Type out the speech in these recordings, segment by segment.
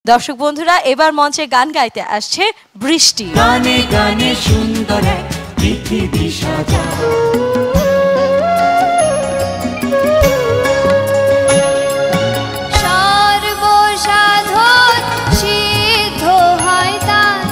দর্শক বন্ধুরা, এবার মঞ্চে গান গাইতে আসছে বৃষ্টি। গানে গানে সুন্দর এক পৃথিবী সাজা, সর্বসাধন সিদ্ধ হয় তার,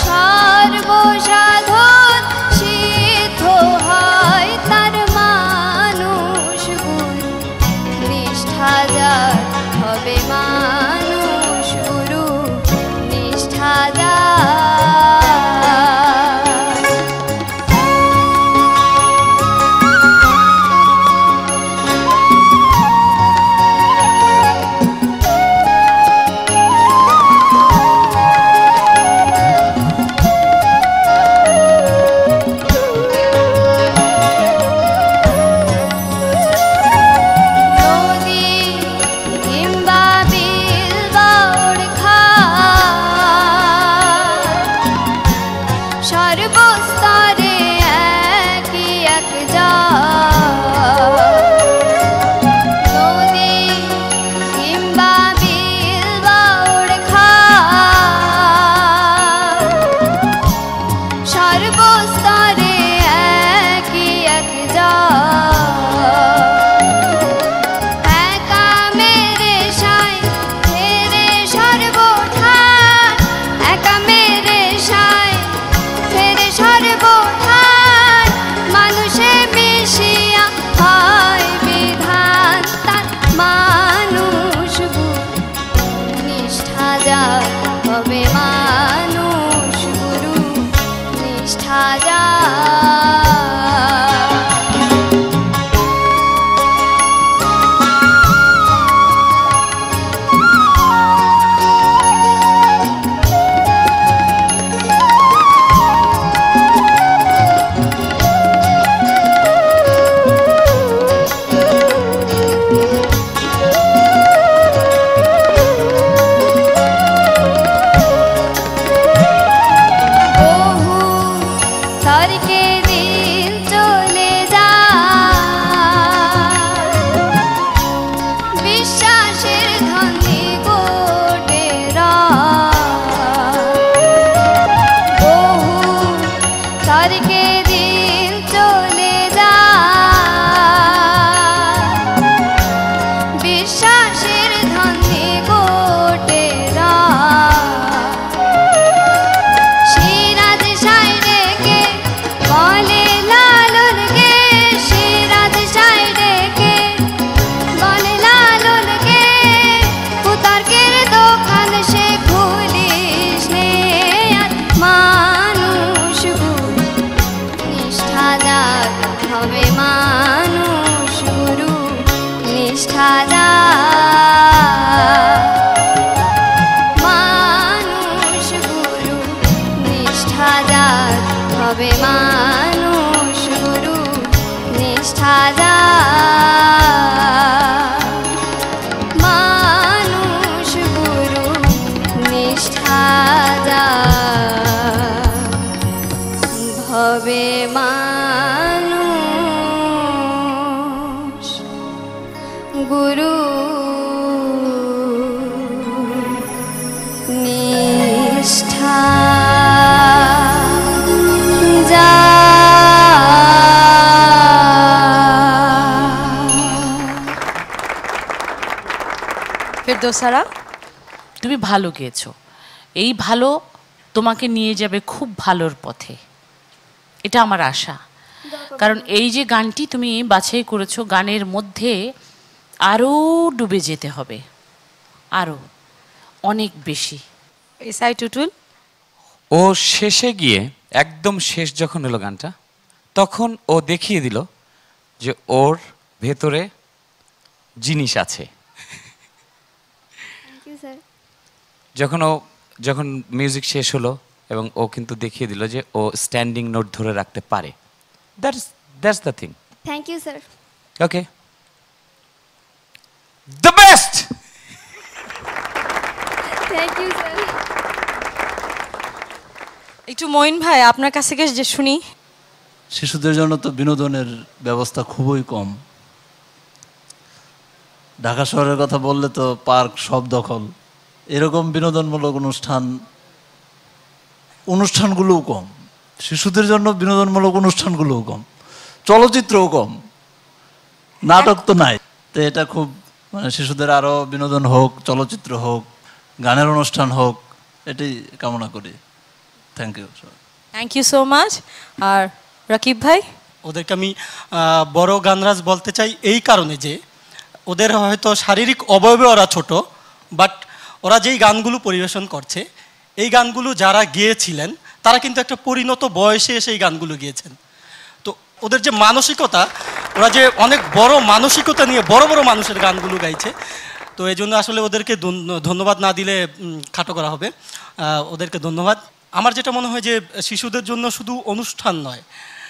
সর্বসাধন সিদ্ধ হয় তার, মানুষ গুরু নিষ্ঠা যার হবে, মানুষ গুরু নিষ্ঠা যার। ফেরদৌসারা, তুমি ভালো গেয়েছো। এই ভালো তোমাকে নিয়ে যাবে খুব ভালোর পথে, এটা আমার আশা। কারণ এই যে গানটি তুমি বাছাই করেছো, গানের মধ্যে আরও ডুবে যেতে হবে, আরও অনেক বেশি। এসআই টুটুল, ও শেষে গিয়ে একদম শেষ যখন হলো গানটা, তখন ও দেখিয়ে দিল যে ওর ভেতরে জিনিস আছে। যখন মিউজিক শেষ হলো এবং ও কিন্তু দেখিয়ে দিল যে ও স্ট্যান্ডিং নোট ধরে রাখতে পারে। That's the thing. Thank you sir. Okay, the best. Thank you sir. একটু মঈন ভাই আপনার কাছ থেকে যে শুনি। শিশুদের জন্য তো বিনোদনের ব্যবস্থা খুবই কম। ঢাকা শহরের কথা বললে তো পার্ক সব দখল, এরকম বিনোদনমূলক অনুষ্ঠানগুলোও কম, শিশুদের জন্য বিনোদনমূলক অনুষ্ঠানগুলোও কম, চলচ্চিত্রও কম, নাটক তো নাই। তো এটা খুব মানে শিশুদের আরও বিনোদন হোক, চলচ্চিত্র হোক, গানের অনুষ্ঠান হোক, এটি কামনা করি। Thank you. Thank you so much. আর রাকিব ভাই? ওদেরকে আমি বড় গানরাজ বলতে চাই এই কারণে যে ওদের হয়তো শারীরিক অবয়বে ওরা ছোট, বাট ওরা যেই গানগুলো পরিবেশন করছে এই গানগুলো যারা গেয়েছিলেন তারা কিন্তু একটা পরিণত বয়সে এসে এই গানগুলো গিয়েছেন। তো ওদের যে মানসিকতা, ওরা যে অনেক বড় মানসিকতা নিয়ে বড় বড় মানুষের গানগুলো গাইছে। তো এই জন্য আসলে ওদেরকে ধন্যবাদ না দিলে খাটো করা হবে। ওদেরকে ধন্যবাদ। আমার যেটা মনে হয় যে শিশুদের জন্য শুধু অনুষ্ঠান নয়,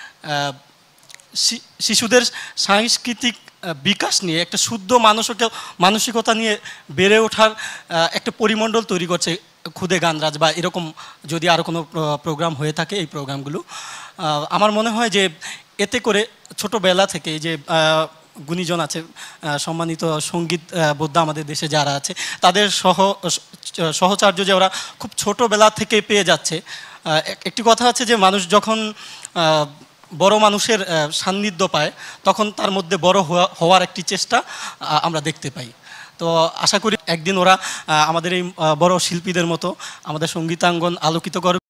শিশুদের সাংস্কৃতিক বিকাশ নিয়ে একটা শুদ্ধ মানসিকতা নিয়ে বেড়ে ওঠার একটা পরিমণ্ডল তৈরি করছে খুদে গানরাজ, বা এরকম যদি আরও কোনো প্রোগ্রাম হয়ে থাকে এই প্রোগ্রামগুলো। আমার মনে হয় যে এতে করে ছোটোবেলা থেকে যে গুণীজন আছে, সম্মানিত সঙ্গীত বোদ্ধা আমাদের দেশে যারা আছে, তাদের সহচার্য যে ওরা খুব ছোটোবেলা থেকে পেয়ে যাচ্ছে। একটি কথা আছে যে মানুষ যখন বড় মানুষের সান্নিধ্য পায় তখন তার মধ্যে বড় হওয়ার একটি চেষ্টা আমরা দেখতে পাই। তো আশা করি একদিন ওরা আমাদের এই বড় শিল্পীদের মতো আমাদের সঙ্গীতাঙ্গন আলোকিত করবে।